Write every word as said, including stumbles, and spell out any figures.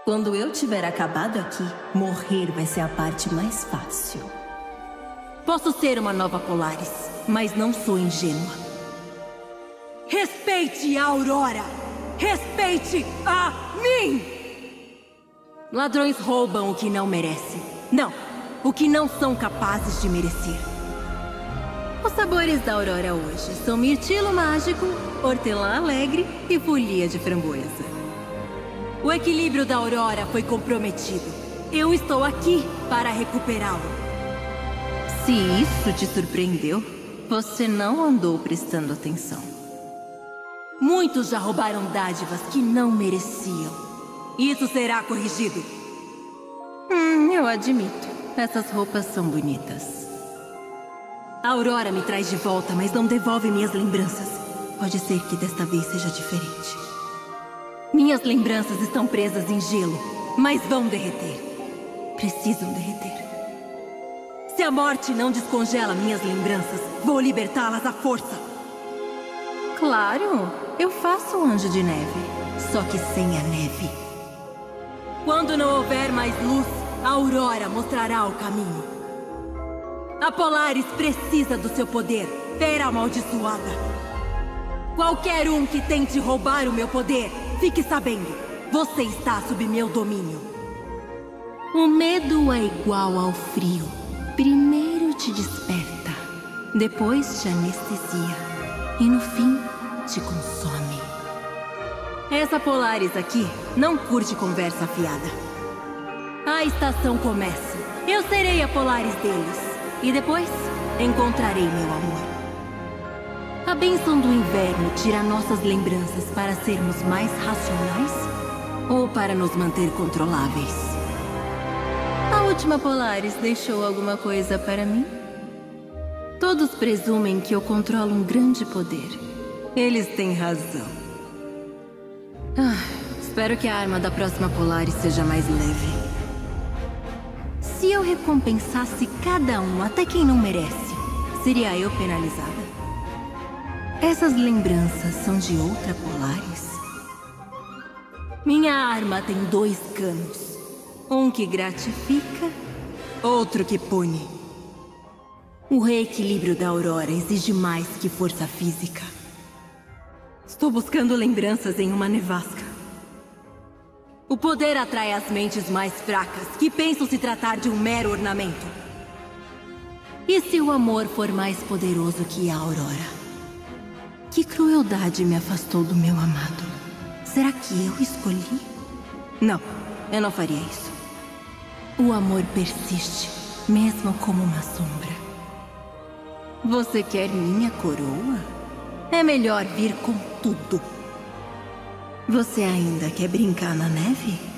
Quando eu tiver acabado aqui, morrer vai ser a parte mais fácil. Posso ser uma nova Polaris, mas não sou ingênua. Respeite a Aurora! Respeite a mim! Ladrões roubam o que não merecem. Não, o que não são capazes de merecer. Os sabores da Aurora hoje são mirtilo mágico, hortelã alegre e folia de framboesa. O equilíbrio da Aurora foi comprometido. Eu estou aqui para recuperá-lo. Se isso te surpreendeu, você não andou prestando atenção. Muitos já roubaram dádivas que não mereciam. Isso será corrigido. Hum, eu admito. Essas roupas são bonitas. A Aurora me traz de volta, mas não devolve minhas lembranças. Pode ser que desta vez seja diferente. Minhas lembranças estão presas em gelo, mas vão derreter. Precisam derreter. Se a morte não descongela minhas lembranças, vou libertá-las à força. Claro, eu faço um anjo de neve, só que sem a neve. Quando não houver mais luz, a Aurora mostrará o caminho. A Polaris precisa do seu poder, fera amaldiçoada. Qualquer um que tente roubar o meu poder, fique sabendo, você está sob meu domínio. O medo é igual ao frio. Primeiro te desperta, depois te anestesia e no fim te consome. Essa Polaris aqui não curte conversa afiada. A estação começa. Eu serei a Polaris deles. E depois, encontrarei meu amor. A bênção do inverno tira nossas lembranças para sermos mais racionais ou para nos manter controláveis? A última Polaris deixou alguma coisa para mim? Todos presumem que eu controlo um grande poder. Eles têm razão. Ah, espero que a arma da próxima Polaris seja mais leve. Se eu recompensasse cada um, até quem não merece, seria eu penalizada? Essas lembranças são de outra Polaris? Minha arma tem dois canos. Um que gratifica, outro que pune. O reequilíbrio da Aurora exige mais que força física. Estou buscando lembranças em uma nevasca. O poder atrai as mentes mais fracas, que pensam se tratar de um mero ornamento. E se o amor for mais poderoso que a Aurora? Que crueldade me afastou do meu amado. Será que eu escolhi? Não, eu não faria isso. O amor persiste, mesmo como uma sombra. Você quer minha coroa? É melhor vir com tudo. Você ainda quer brincar na neve?